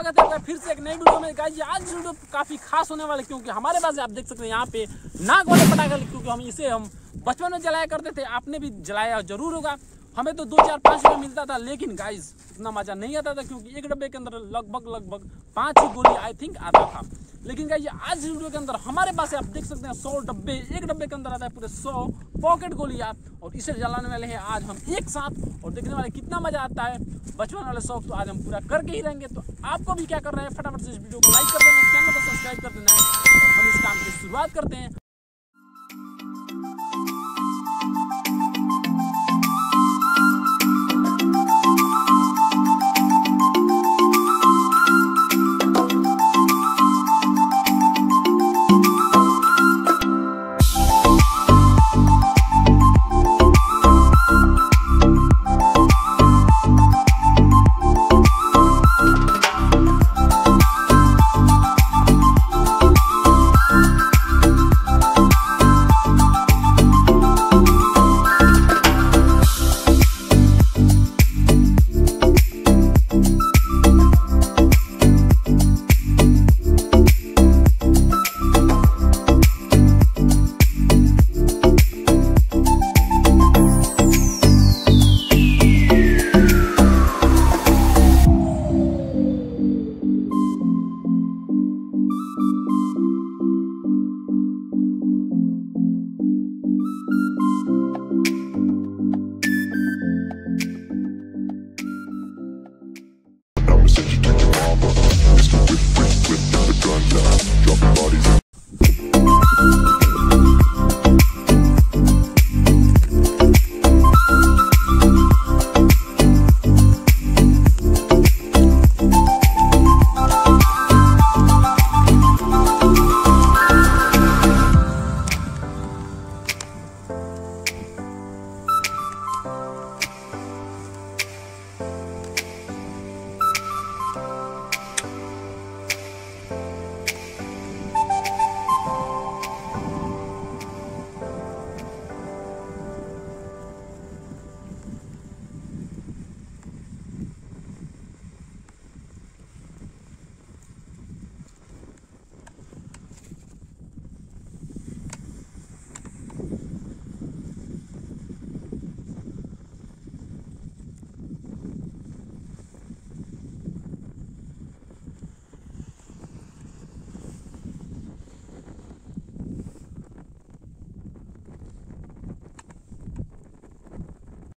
स्वागत है फिर से एक नई वीडियो में। गाइस आज वीडियो काफी खास होने वाले, क्योंकि हमारे पास आप देख सकते हैं यहाँ पे नाग वाले पटाखे, क्योंकि हम बचपन में जलाया करते थे। आपने भी जलाया जरूर होगा। हमें तो 2, 4, 5 रुपये मिलता था, लेकिन गाइस इतना मजा नहीं आता था, क्योंकि एक डब्बे के अंदर लगभग 5 गोली आई थिंक आता था। लेकिन गाइस आज वीडियो के अंदर हमारे पास आप देख सकते हैं 100 डब्बे, एक डब्बे के अंदर आता है पूरे 100 पॉकेट गोलियां, और इसे जलाने वाले हैं आज हम एक साथ, और देखने वाले कितना मजा आता है। बचपन वाले शौक तो आज हम पूरा करके ही रहेंगे। तो आपको भी क्या करना है, फटाफट से इस वीडियो को लाइक कर देना, चैनल को सब्सक्राइब कर देना है, और हम इस काम की शुरुआत करते हैं।